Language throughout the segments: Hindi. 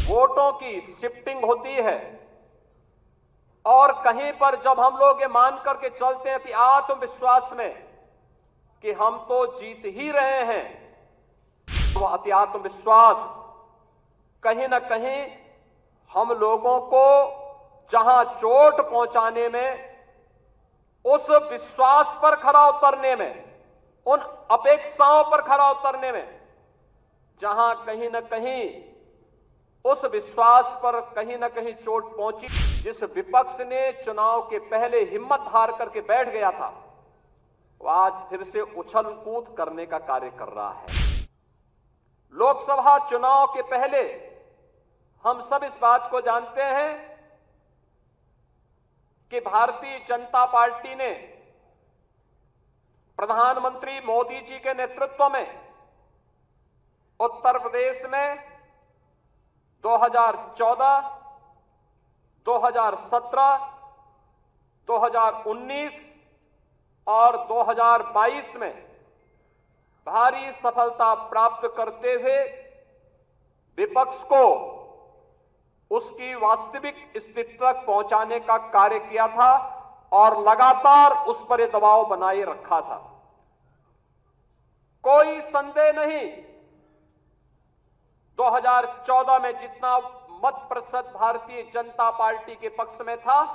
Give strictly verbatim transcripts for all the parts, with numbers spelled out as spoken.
वोटों की शिफ्टिंग होती है और कहीं पर जब हम लोग ये मान करके चलते हैं कि आत्मविश्वास में कि हम तो जीत ही रहे हैं, तो अति आत्मविश्वास कहीं ना कहीं हम लोगों को जहां चोट पहुंचाने में, उस विश्वास पर खरा उतरने में, उन अपेक्षाओं पर खरा उतरने में, जहां कहीं ना कहीं उस विश्वास पर कहीं ना कहीं चोट पहुंची। जिस विपक्ष ने चुनाव के पहले हिम्मत हार करके बैठ गया था, वो आज फिर से उछल कूद करने का कार्य कर रहा है। लोकसभा चुनाव के पहले हम सब इस बात को जानते हैं कि भारतीय जनता पार्टी ने प्रधानमंत्री मोदी जी के नेतृत्व में उत्तर प्रदेश में दो हज़ार चौदह, दो हज़ार सत्रह, दो हज़ार उन्नीस और दो हज़ार बाईस में भारी सफलता प्राप्त करते हुए विपक्ष को उसकी वास्तविक स्थिति तक पहुंचाने का कार्य किया था और लगातार उस पर दबाव बनाए रखा था। कोई संदेह नहीं, दो हज़ार चौदह में जितना मत प्रतिशत भारतीय जनता पार्टी के पक्ष में था,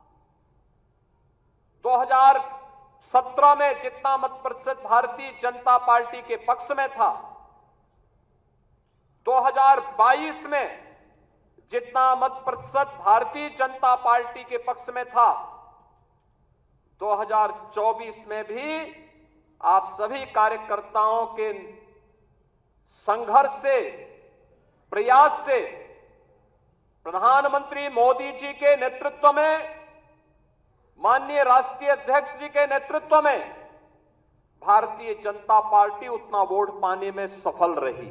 दो हज़ार सत्रह में जितना मत प्रतिशत भारतीय जनता पार्टी के पक्ष में था, दो हज़ार बाईस में जितना मत प्रतिशत भारतीय जनता पार्टी के पक्ष में था, दो हज़ार चौबीस में भी आप सभी कार्यकर्ताओं के संघर्ष से, प्रयास से, प्रधानमंत्री मोदी जी के नेतृत्व में, माननीय राष्ट्रीय अध्यक्ष जी के नेतृत्व में भारतीय जनता पार्टी उतना वोट पाने में सफल रही।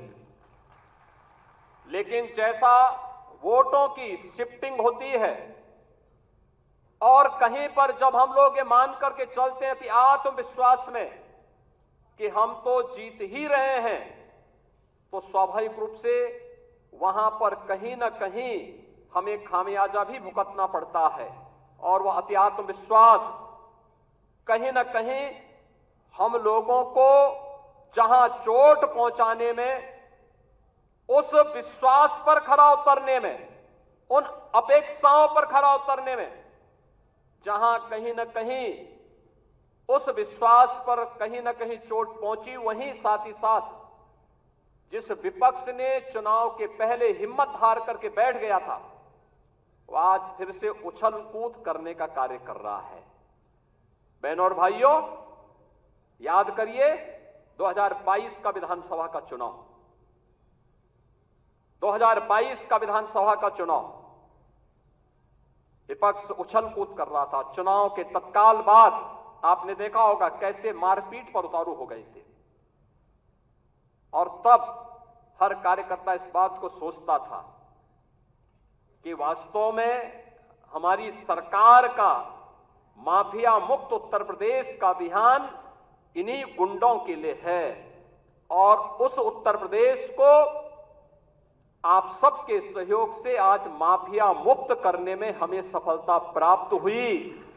लेकिन जैसा वोटों की शिफ्टिंग होती है और कहीं पर जब हम लोग ये मान करके चलते हैं कि आत्मविश्वास में कि हम तो जीत ही रहे हैं, तो स्वाभाविक रूप से वहां पर कहीं ना कहीं हमें खामियाजा भी भुगतना पड़ता है। और वह अति आत्मविश्वास कहीं ना कहीं हम लोगों को जहां चोट पहुंचाने में, उस विश्वास पर खरा उतरने में, उन अपेक्षाओं पर खरा उतरने में, जहां कहीं ना कहीं उस विश्वास पर कहीं ना कहीं चोट पहुंची, वहीं साथ ही साथ जिस विपक्ष ने चुनाव के पहले हिम्मत हार करके बैठ गया था, वो आज फिर से उछल कूद करने का कार्य कर रहा है। बहनों और भाइयों, याद करिए दो हज़ार बाईस का विधानसभा का चुनाव, दो हज़ार बाईस का विधानसभा का चुनाव विपक्ष उछल कूद कर रहा था। चुनाव के तत्काल बाद आपने देखा होगा कैसे मारपीट पर उतारू हो गए थे, और तब हर कार्यकर्ता इस बात को सोचता था कि वास्तव में हमारी सरकार का माफिया मुक्त उत्तर प्रदेश का अभियान इन्हीं गुंडों के लिए है, और उस उत्तर प्रदेश को आप सबके सहयोग से आज माफिया मुक्त करने में हमें सफलता प्राप्त हुई।